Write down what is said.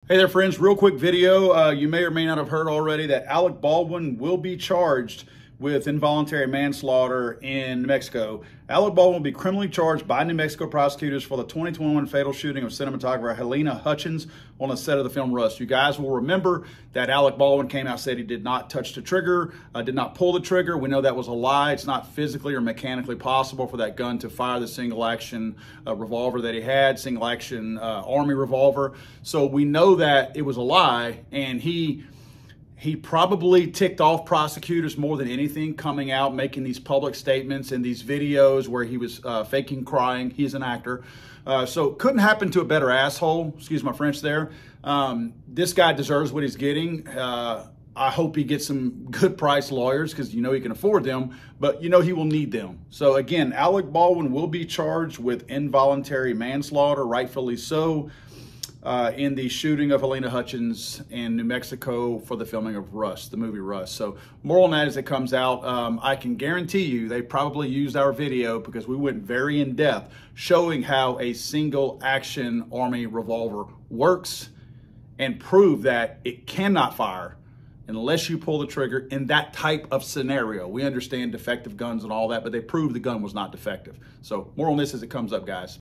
Hey there, friends. Real quick video. You may or may not have heard already that Alec Baldwin will be charged with involuntary manslaughter in New Mexico. Alec Baldwin will be criminally charged by New Mexico prosecutors for the 2021 fatal shooting of cinematographer Helena Hutchins on the set of the film Rust. You guys will remember that Alec Baldwin came out and said he did not touch the trigger, did not pull the trigger. We know that was a lie. It's not physically or mechanically possible for that gun to fire the single-action revolver that he had, single-action Army revolver. So we know that it was a lie, and he probably ticked off prosecutors more than anything, coming out, making these public statements and these videos where he was faking crying. He's an actor. So couldn't happen to a better asshole. Excuse my French there. This guy deserves what he's getting. I hope he gets some good price lawyers because you know he can afford them, but you know he will need them. So again, Alec Baldwin will be charged with involuntary manslaughter, rightfully so, in the shooting of Helena Hutchins in New Mexico for the filming of Rust, the movie Rust. So more on that as it comes out. I can guarantee you they probably used our video because we went very in depth showing how a single action Army revolver works and prove that it cannot fire unless you pull the trigger in that type of scenario. We understand defective guns and all that, but they proved the gun was not defective. So more on this as it comes up, guys.